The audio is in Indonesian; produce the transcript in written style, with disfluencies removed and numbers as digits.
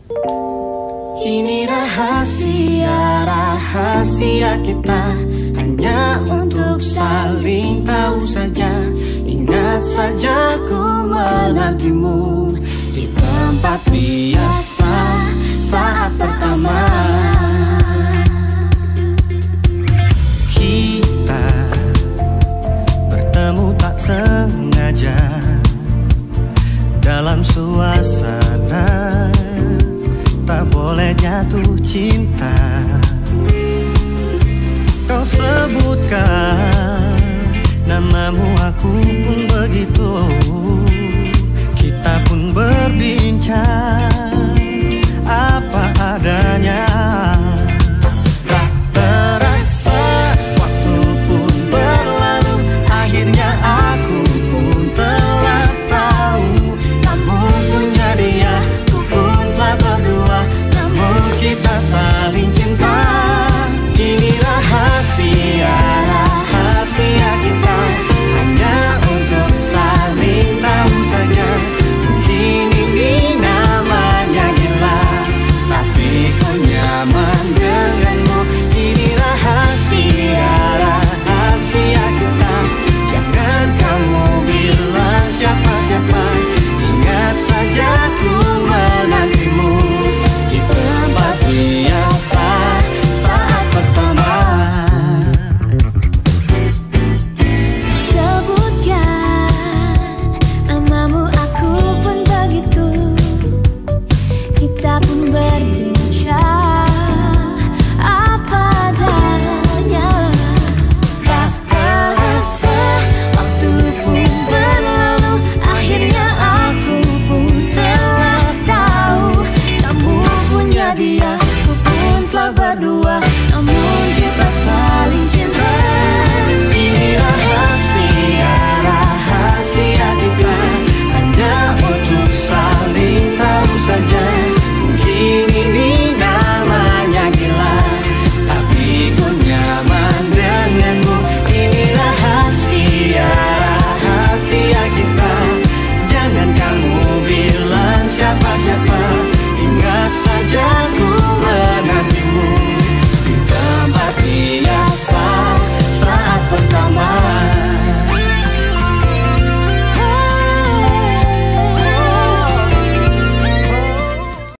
Ini rahasia kita, hanya untuk saling tahu saja. Ingat saja ku menantimu di tempat biasa saat pertama kita bertemu tak sengaja dalam suasana tak boleh jatuh cinta. Kau sebutkan namamu, aku pun begitu.